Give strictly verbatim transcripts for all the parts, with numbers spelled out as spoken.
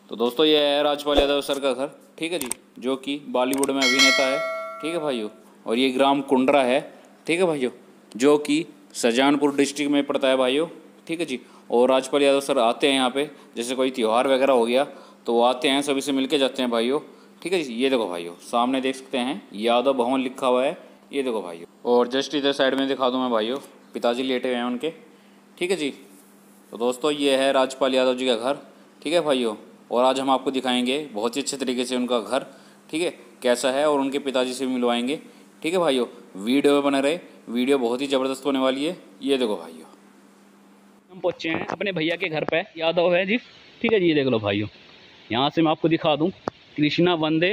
तो दोस्तों ये है राजपाल यादव सर का घर, ठीक है जी, जो कि बॉलीवुड में अभिनेता है, ठीक है भाइयों। और ये ग्राम कुंडरा है, ठीक है भाइयों, जो कि शाहजहांपुर डिस्ट्रिक्ट में पड़ता है भाइयों, ठीक है जी। और राजपाल यादव सर आते हैं यहाँ पे, जैसे कोई त्यौहार वगैरह हो गया तो वो आते हैं, सभी से मिल के जाते हैं भाइयों, ठीक है जी। ये देखो भाइयों, सामने देख सकते हैं यादव भवन लिखा हुआ है, ये देखो भाइयों। और जस्ट इधर साइड में दिखा दूँ मैं भाइयों, पिताजी लेटे हुए हैं उनके, ठीक है जी। तो दोस्तों ये है राजपाल यादव जी का घर, ठीक है भाइयों। और आज हम आपको दिखाएंगे बहुत ही अच्छे तरीके से उनका घर, ठीक है, कैसा है, और उनके पिताजी से भी मिलवाएंगे, ठीक है भाइयों। वीडियो में बने रहे, वीडियो बहुत ही ज़बरदस्त होने वाली है। ये देखो भाइयों, हम पहुँचे हैं अपने भैया के घर पे, यादव है जी, ठीक है जी। ये देख लो भाइयों, यहाँ से मैं आपको दिखा दूँ कृष्णा वंदे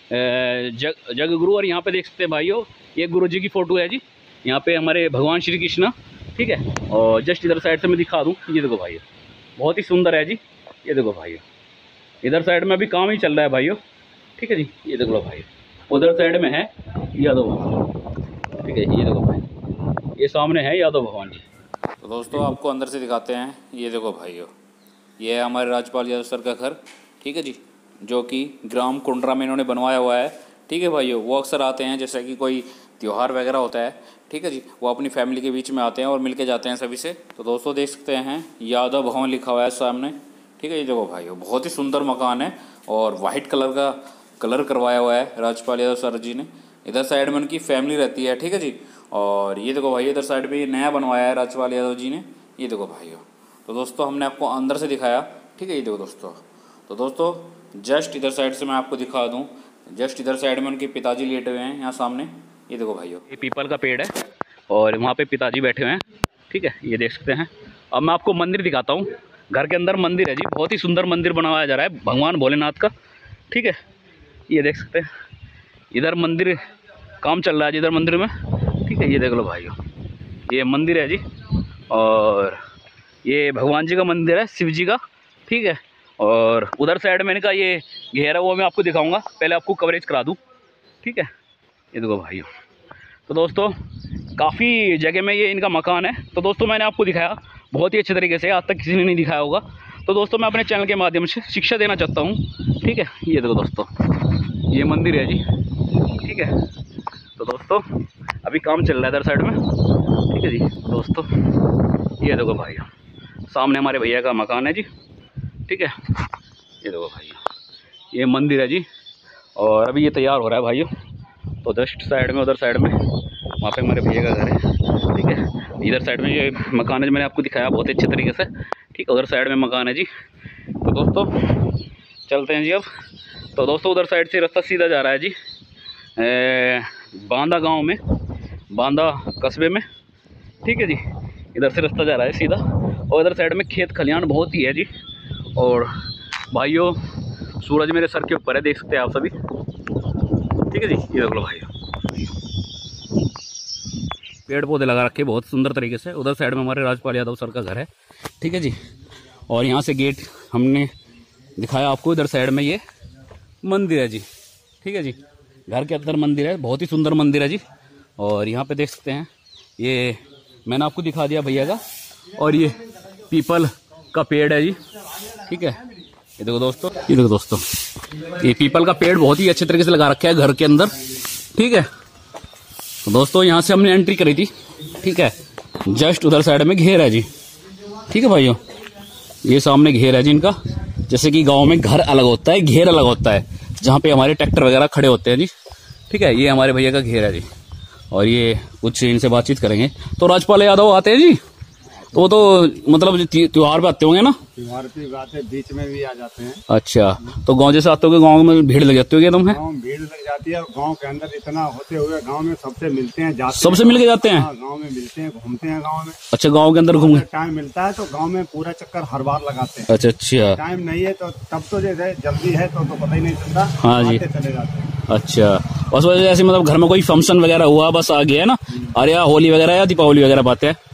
जग जग गुरु। और यहाँ पे देख सकते हैं भाइयों, ये गुरु जी की फ़ोटो है जी, यहाँ पे हमारे भगवान श्री कृष्णा, ठीक है। और जस्ट इधर साइड से मैं दिखा दूँ, ये देखो भाइयों, बहुत ही सुंदर है जी। ये देखो भाइयों, इधर साइड में अभी काम ही चल रहा है भाइयों, ठीक है जी। ये देख लो भाई, उधर साइड में है यादव भवन, ठीक है। ये देखो भाई, ये सामने है यादव भवन जी। तो दोस्तों आपको अंदर से दिखाते हैं। ये देखो भाइयों, ये है हमारे राजपाल यादव सर का घर, ठीक है जी, जो कि ग्राम कुंडरा में इन्होंने बनवाया हुआ है, ठीक है भाइयों। वो अक्सर आते हैं, जैसे कि कोई त्यौहार वगैरह होता है, ठीक है जी, वो अपनी फैमिली के बीच में आते हैं और मिल के जाते हैं सभी से। तो दोस्तों देख सकते हैं यादव भवन लिखा हुआ है सामने, ठीक है। ये देखो भाइयों, बहुत ही सुंदर मकान है और वाइट कलर का कलर करवाया हुआ है राजपाल यादव सर जी ने। इधर साइड में उनकी फैमिली रहती है, ठीक है जी। और ये देखो भाई, इधर साइड पे ये नया बनवाया है राजपाल यादव जी ने, ये देखो भाइयों। तो दोस्तों हमने आपको अंदर से दिखाया, ठीक है। ये देखो दोस्तों, तो दोस्तों जस्ट इधर साइड से मैं आपको दिखा दूँ, जस्ट इधर साइड में उनके पिताजी लेटे हुए हैं यहाँ सामने, ये देखो भाइयों। ये पीपल का पेड़ है और वहाँ पे पिताजी बैठे हुए हैं, ठीक है, ये देख सकते हैं। अब मैं आपको मंदिर दिखाता हूँ। घर के अंदर मंदिर है जी, बहुत ही सुंदर मंदिर बनवाया जा रहा है भगवान भोलेनाथ का, ठीक है। ये देख सकते हैं, इधर मंदिर काम चल रहा है जी, इधर मंदिर में, ठीक है। ये देख लो भाइयों, ये मंदिर है जी, और ये भगवान जी का मंदिर है, शिव जी का, ठीक है। और उधर साइड में इनका ये घेरा, वो मैं आपको दिखाऊंगा, पहले आपको कवरेज करा दूँ, ठीक है। ये देखो भाइयों, तो दोस्तों काफ़ी जगह में ये इनका मकान है। तो दोस्तों मैंने आपको दिखाया बहुत ही अच्छे तरीके से, आज तक किसी ने नहीं दिखाया होगा। तो दोस्तों मैं अपने चैनल के माध्यम से शिक्षा देना चाहता हूँ, ठीक है। ये देखो दोस्तों, ये मंदिर है जी, ठीक है। तो दोस्तों अभी काम चल रहा है इधर साइड में, ठीक है जी। दोस्तों ये देखो भाइयों, सामने हमारे भैया का मकान है जी, ठीक है। ये देखो भाइयों, ये मंदिर है जी, और अभी ये तैयार हो रहा है भाइयों। तो जस्ट साइड में, उधर साइड में, वहाँ पे हमारे भैया का घर है, ठीक है। इधर साइड में ये मकान है जो मैंने आपको दिखाया बहुत अच्छे तरीके से, ठीक है। उधर साइड में मकान है जी। तो दोस्तों चलते हैं जी अब। तो दोस्तों उधर साइड से रास्ता सीधा जा रहा है जी ए, बांदा गांव में, बांदा कस्बे में, ठीक है जी। इधर से रास्ता जा रहा है सीधा, और इधर साइड में खेत खलियान बहुत ही है जी। और भाइयों सूरज मेरे सर के ऊपर है, देख सकते हैं आप सभी, ठीक है जी। ये देख लो भाइयों, पेड़ पौधे लगा रखे बहुत सुंदर तरीके से। उधर साइड में हमारे राजपाल यादव सर का घर है, ठीक है जी। और यहाँ से गेट हमने दिखाया आपको, इधर साइड में ये मंदिर है जी, ठीक है जी। घर के अंदर मंदिर है, बहुत ही सुंदर मंदिर है जी। और यहाँ पे देख सकते हैं, ये मैंने आपको दिखा दिया भैया का। और ये पीपल का पेड़ है जी, ठीक है। ये देखो दोस्तों, ये देखो दोस्तों, ये पीपल का पेड़ बहुत ही अच्छे तरीके से लगा रखा है घर के अंदर, ठीक है। तो दोस्तों यहाँ से हमने एंट्री करी थी, ठीक है। जस्ट उधर साइड में घेर है जी, ठीक है भाइयों। ये सामने घेर है जी इनका, जैसे कि गांव में घर अलग होता है, घेर अलग होता है, जहाँ पे हमारे ट्रैक्टर वगैरह खड़े होते हैं जी, ठीक है। ये हमारे भैया का घेर है जी, और ये कुछ इनसे बातचीत करेंगे। तो राजपाल यादव आते हैं जी, तो वो तो मतलब त्योहार पे आते होंगे ना? त्योहार पे आते हैं, बीच में भी आ जाते हैं। अच्छा, तो गांव जैसे आते होगे, गांव में भीड़ लग जाती होगी एकदम है? गांव में भीड़ लग जाती है, और गांव के अंदर इतना होते हुए गांव में सबसे मिलते हैं, जाते सबसे मिल के जाते हैं? गांव में मिलते हैं, घूमते हैं गांव में। अच्छा, गांव के अंदर घूम टाइम मिलता है तो गांव में पूरा चक्कर हर बार लगाते हैं। अच्छा अच्छा, टाइम नहीं है तो तब तो जैसे जल्दी है तो, तो पता ही नहीं चलता। हाँ जी, चले जाते हैं। अच्छा, बस वजह ऐसे मतलब घर में कोई फंक्शन वगैरह हुआ बस आ गया है ना, अरे या होली वगैरह या दीपावली वगैरह बात है,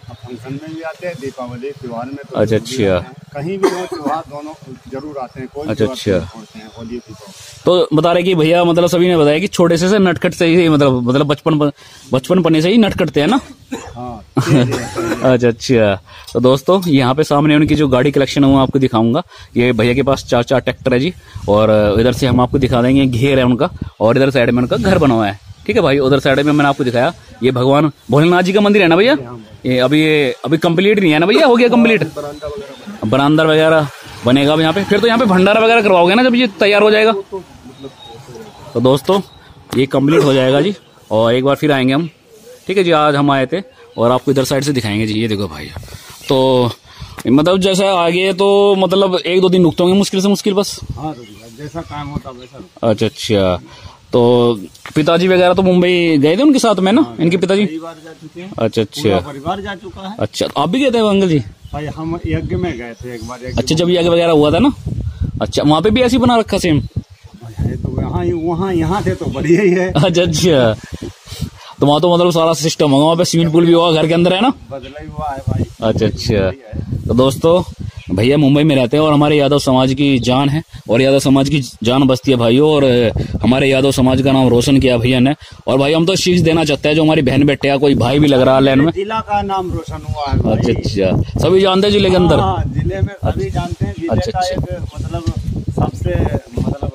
प्रदर्शन में भी आते हैं, दीपावली त्योहार में तो अच्छा, जरूर भी अच्छा। आते हैं। कहीं भी हो त्योहार दोनों जरूर आते हैं, कोई अच्छा, त्योहार अच्छा। नहीं छोड़ते हैं, होली दीपावली। तो बता रहे कि भैया मतलब सभी ने बताया कि छोटे से से नटखट से ही मतलब मतलब बचपन बचपन पन्ने से ही नटखटते हैं ना। हाँ तेज है, तेज है। अच्छा, अच्छा। तो दोस्तों यहाँ पे सामने उनकी जो गाड़ी कलेक्शन है वो आपको दिखाऊंगा। ये भैया के पास चार चार ट्रैक्टर है जी, और इधर से हम आपको दिखा देंगे घेर है उनका, और इधर साइड में उनका घर बना हुआ है। ठीक है भाई, उधर साइड में मैंने आपको दिखाया ये भगवान भोलेनाथ जी का मंदिर है ना भैया। ये अभी ये अभी कंप्लीट नहीं है ना भैया, हो गया कंप्लीट, बरामदा वगैरह बनेगा अब यहाँ पे। फिर तो यहाँ पे भंडारा वगैरह करवाओगे ना जब ये तैयार हो जाएगा। तो दोस्तों ये कंप्लीट हो जाएगा जी, और एक बार फिर आएंगे हम। ठीक है जी, आज हम आए थे और आपको इधर साइड से दिखाएंगे जी। ये देखो भाई, तो मतलब जैसा आगे तो मतलब एक दो दिन रुकते होंगे मुश्किल से मुश्किल बस। हाँ जैसा काम होता वैसा। अच्छा, अच्छा। तो पिताजी वगैरह तो मुंबई गए थे उनके साथ में ना, इनके पिताजी। कई बार जा चुके हैं, अच्छा, पूरा अच्छा, परिवार जा चुका है। अच्छा। तो आप भी गए थे अंकल जी? भाई हम यज्ञ में गए थे एक बार। अच्छा, जब यज्ञ वगैरह हुआ था ना। अच्छा, वहाँ पे भी ऐसी बना रखा सेम? है तो वहाँ वहाँ यहाँ से तो बढ़िया ही है। अच्छा, अच्छा। तो वहाँ तो मतलब सारा सिस्टम होगा, वहाँ पे स्विमिंग पूल भी होगा घर के अंदर है ना। बदला ही हुआ है भाई। अच्छा, अच्छा। तो दोस्तों भैया मुंबई में रहते हैं और हमारे यादव समाज की जान है, और यादव समाज की जान बसती है भाइयों, और हमारे यादव समाज का नाम रोशन किया भैया ने। और भाई हम तो शीख देना चाहते हैं, जो हमारी बहन बेटे या कोई भाई भी लग रहा है लाइन में। जिला का नाम रोशन हुआ है भाई। अच्छा, अच्छा। सभी जानते हैं जिले के अंदर। हाँ, जिले में सभी जानते हैं। जिले अच्छा, का अच्छा। एक मतलब सबसे मतलब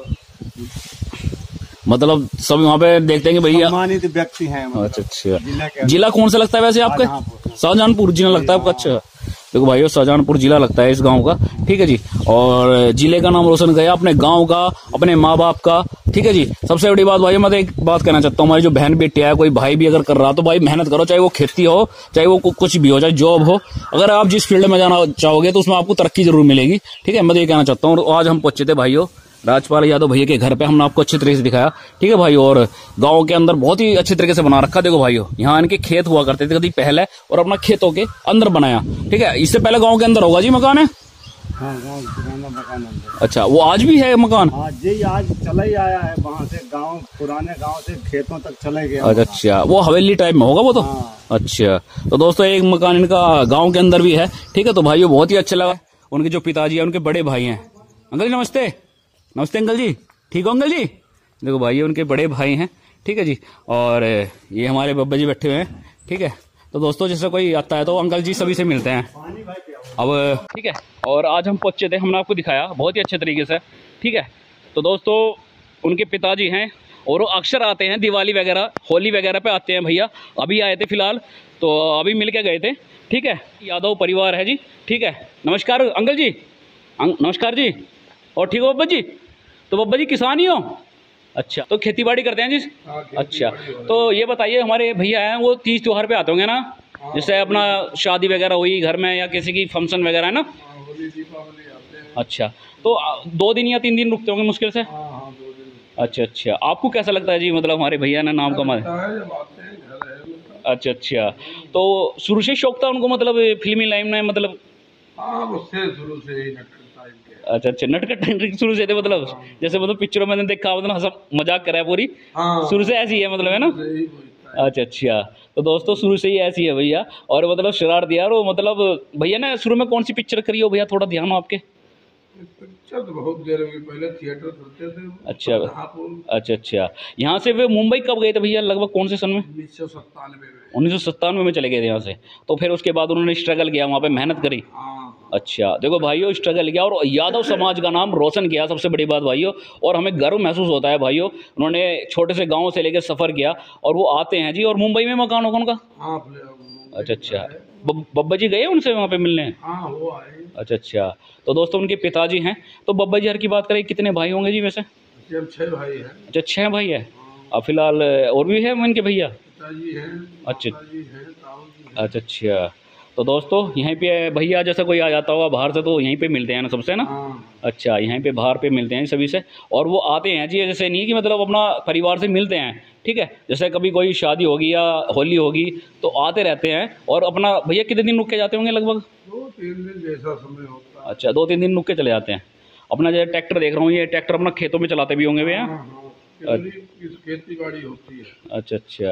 मतलब सब वहाँ पे देखते हैं कि भैया सम्मानित व्यक्ति हैं। मतलब अच्छा, अच्छा। जिला के जिला कौन सा लगता है वैसे आपका? शाहजहांपुर। शाहजहांपुर जिला लगता है आपका। अच्छा, देखो भाइयों शाहजहांपुर जिला लगता है इस गांव का। ठीक है जी, और जिले का नाम रोशन गया अपने गांव का, अपने माँ बाप का। ठीक है जी। सबसे बड़ी बात भाई मैं तो एक बात कहना चाहता हूँ, हमारी जो बहन बेटी है, कोई भाई भी अगर कर रहा तो भाई मेहनत करो, चाहे वो खेती हो, चाहे वो कुछ भी हो, चाहे जॉब हो। अगर आप जिस फील्ड में जाना चाहोगे तो उसमें आपको तरक्की जरूर मिलेगी। ठीक है, मैं तो ये कहना चाहता हूँ। आज हम पहुंचे थे भाइयों राजपाल यादव भैया के घर पे, हमने आपको अच्छे तरीके से दिखाया। ठीक है भाई, और गांव के अंदर बहुत ही अच्छे तरीके से बना रखा। देखो भाइयों यहाँ इनके खेत हुआ करते थे कभी पहले, और अपना खेतों के अंदर बनाया। ठीक है, इससे पहले गांव के अंदर होगा जी मकान है। हाँ, गाँव पुराना मकान है। अच्छा, वो आज भी है मकान? हाँ जी, आज चला ही आया है वहाँ से, गांव पुराने गांव से खेतों तक चले गया। अच्छा, अच्छा। वो हवेली टाइप में होगा वो तो। हाँ। अच्छा, तो दोस्तों एक मकान इनका गाँव के अंदर भी है। ठीक है, तो भाइयों बहुत ही अच्छा लगा। उनके जो पिताजी है उनके बड़े भाई हैं। अंकल जी नमस्ते। नमस्ते अंकल जी, ठीक हो अंकल जी? देखो भाई उनके बड़े भाई हैं। ठीक है जी, और ये हमारे बब्बा जी बैठे हुए हैं। ठीक है, तो दोस्तों जैसे कोई आता है तो अंकल जी सभी से मिलते हैं अब। ठीक है, और आज हम पहुंचे थे, हमने आपको दिखाया बहुत ही अच्छे तरीके से। ठीक है, तो दोस्तों उनके पिताजी हैं, और वो अक्सर आते हैं दिवाली वगैरह होली वगैरह पे आते हैं भैया। अभी आए थे फिलहाल, तो अभी मिल के गए थे। ठीक है, यादव परिवार है जी। ठीक है, नमस्कार अंकल जी। नमस्कार जी, और ठीक हो बब्बा जी? तो बब्बा जी किसान ही हो? अच्छा, तो खेती बाड़ी करते हैं जी? अच्छा, तो ये बताइए हमारे भैया हैं वो तीज त्योहार पे आते होंगे ना, जैसे अपना शादी वगैरह हुई घर में या किसी की फंक्शन वगैरह है ना। अच्छा, तो दो दिन या तीन दिन रुकते होंगे मुश्किल से। अच्छा, अच्छा। आपको कैसा लगता है जी, मतलब हमारे भैया ने नाम कमाया? अच्छा, अच्छा। तो शुरू से शौक था उनको, मतलब फिल्मी लाइन में, मतलब शुरू से ही अच्छा, अच्छा। नटखट शुरू से थे मतलब, जैसे मतलब पिक्चरों में देखा मतलब हंसा मजाक करा है पूरी। शुरू से ऐसी है मतलब, है ना? अच्छा, अच्छा। तो दोस्तों शुरू से ही ऐसी है भैया, और मतलब शरारत यार वो, मतलब भैया ने शुरू में कौन सी पिक्चर करी हो भैया, थोड़ा ध्यान हो आपके? पिक्चर तो बहुत देर हुई, पहले थिएटर करते थे। अच्छा, अच्छा, अच्छा। यहाँ से वे मुंबई कब गए थे भैया, लगभग कौन से सन में? उन्नीस सौ सत्तानवे में। उन्नीस सौ सत्तानवे में चले गए थे यहाँ से। तो फिर उसके बाद उन्होंने स्ट्रगल किया, वहाँ पे मेहनत करी। अच्छा, देखो भाइयों स्ट्रगल किया और यादव समाज का नाम रोशन किया, सबसे बड़ी बात भाइयों। और हमें गर्व महसूस होता है भाइयों, उन्होंने छोटे से गांव से लेकर सफ़र किया और वो आते हैं जी। और मुंबई में मकान होगा उनका? अच्छा, अच्छा। बब्बा जी गए उनसे वहाँ पे मिलने? हाँ, वो आए। अच्छा, अच्छा। तो दोस्तों उनके पिताजी हैं। तो बब्बा जी हर की बात करें कितने भाई होंगे जी वैसे? छः भाई हैं। अच्छा, छः भाई है। अब फिलहाल और भी है उनके भैया? पिताजी हैं, अच्छा, माताजी हैं, ताऊ जी हैं। अच्छा, अच्छा। तो दोस्तों यहीं पे भैया जैसा कोई आ जाता होगा बाहर से तो यहीं पे मिलते हैं ना सबसे, ना? अच्छा, यहीं पे बाहर पे मिलते हैं सभी से। और वो आते हैं जी, जैसे नहीं कि मतलब अपना परिवार से मिलते हैं। ठीक है, जैसे कभी कोई शादी होगी या होली होगी तो आते रहते हैं। और अपना भैया कितने दिन रुक के जाते होंगे लगभग? दो तीन दिन जैसा समय होता है। अच्छा, दो तीन दिन रुक के चले जाते हैं। अपना जैसे ट्रैक्टर देख रहा हूँ, ये ट्रैक्टर अपना खेतों में चलाते भी होंगे भैया? खेती बाड़ी होती है। अच्छा, अच्छा।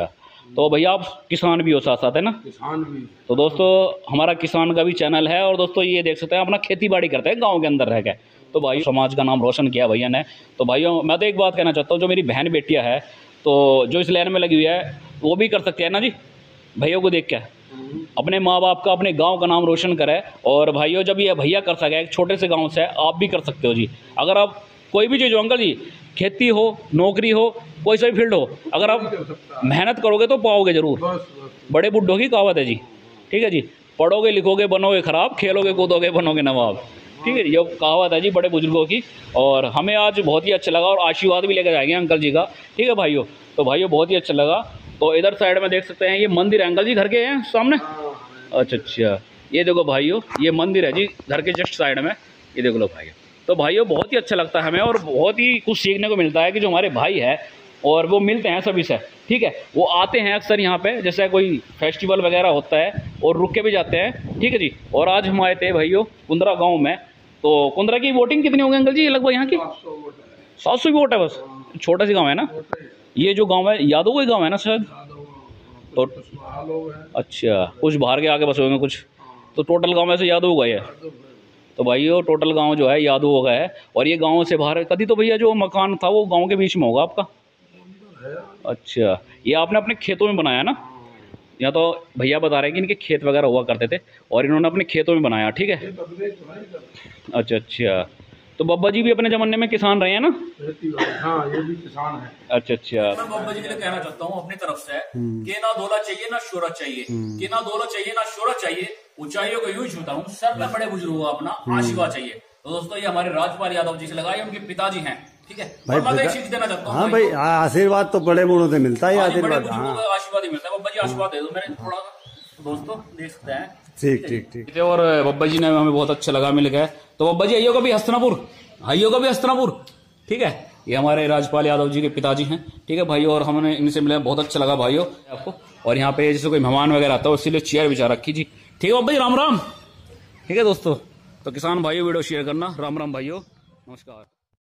तो भैया आप किसान भी हो साथ साथ, है ना? किसान भी। तो दोस्तों हमारा किसान का भी चैनल है, और दोस्तों ये देख सकते हैं अपना खेती बाड़ी करते हैं गांव के अंदर रह के। तो भाई समाज का नाम रोशन किया भैया ने। तो भाइयों मैं तो एक बात कहना चाहता हूँ, जो मेरी बहन बेटियाँ है तो जो इस लाइन में लगी हुई है वो भी कर सकते हैं ना जी, भैया को देख के अपने माँ बाप का, अपने गांव का नाम रोशन करे। और भाइयों जब ये भैया कर सके एक छोटे से गांव से, आप भी कर सकते हो जी। अगर आप कोई भी चीज़ हो अंकल जी, खेती हो, नौकरी हो, कोई सा भी फील्ड हो, अगर आप मेहनत करोगे तो पाओगे ज़रूर। बड़े बुड्ढों की कहावत है जी, ठीक है जी। पढ़ोगे लिखोगे बनोगे खराब, खेलोगे कूदोगे बनोगे नवाब, ठीक है जी। ये कहावत है जी बड़े बुजुर्गों की। और हमें आज बहुत ही अच्छा लगा, और आशीर्वाद भी लेकर जाएंगे अंकल जी का, ठीक है भाइयों। तो भाइयों बहुत ही अच्छा लगा। तो इधर साइड में देख सकते हैं ये मंदिर है अंकल जी घर के हैं सामने। अच्छा अच्छा, ये देखो भाइयों ये मंदिर है जी घर के जस्ट साइड में, ये देख लो भाइयों। तो भाइयों बहुत ही अच्छा लगता है हमें, और बहुत ही कुछ सीखने को मिलता है कि जो हमारे भाई है और वो मिलते हैं सभी से, ठीक है। वो आते हैं अक्सर यहाँ पे, जैसे कोई फेस्टिवल वगैरह होता है और रुक के भी जाते हैं, ठीक है जी। और आज हम आए थे भाइयों कुंद्रा गाँव में। तो कुंद्रा की वोटिंग कितनी होगी अंकल जी लगभग यहाँ की? सात सौ वोट है बस, छोटा सी गाँव है ना ये जो गाँव है, यादव कोई गाँव है ना शायद? तो अच्छा कुछ बाहर के आगे बसे होंगे कुछ, तो टोटल गाँव में से यादव हो गए है। तो भाइयों टोटल गांव जो है यादव हो गया है। और ये गांव से बाहर कभी तो भैया जो मकान था वो गांव के बीच में होगा आपका? अच्छा, ये आपने अपने खेतों में बनाया ना? यहाँ तो भैया बता रहे हैं कि इनके खेत वगैरह हुआ करते थे और इन्होंने अपने खेतों में बनाया, ठीक है। अच्छा अच्छा, तो बब्बा जी भी अपने ज़माने में किसान रहे हैं ना? हाँ ये भी किसान है। अच्छा अच्छा, मैं बब्बा जी के लिए कहना चाहता हूँ अपनी तरफ से कि ना दौलत चाहिए ना शोहरत चाहिए, कि ना दौलत चाहिए ना शोहरत चाहिए, ऊंचाइयों को यूं छूता हूँ, सर में बड़े बुजुर्गों का अपना आशीर्वाद चाहिए। तो दोस्तों ये हमारे राजपाल यादव जी से लगाए, उनके पिताजी हैं, ठीक है। भाई मैं एक चीज देना चाहता हूँ, हाँ भाई आशीर्वाद तो बड़े बूढ़ों से मिलता है, आशीर्वाद हाँ आशीर्वाद ही मिलता है। बब्बा जी आशीर्वाद दे दो मेरे थोड़ा सा, दोस्तों देख सकते हैं। ठीक ठीक ठीक। और बब्बा जी ने हमें बहुत अच्छा लगा मिल गया। तो बब्बा जी आइयो कभी हस्तनापुर, आइयो कभी हस्तनापुर, ठीक है। ये हमारे राजपाल यादव जी के पिताजी हैं, ठीक है भाइयों। और हमने इनसे मिले बहुत अच्छा लगा भाइयों आपको। और यहाँ पे जैसे कोई मेहमान वगैरह आता है इसीलिए चेयर बिछा रखी जी, ठीक है बब्बा जी, राम राम, ठीक है दोस्तों। तो किसान भाइयों वीडियो शेयर करना, राम राम भाइयों, नमस्कार।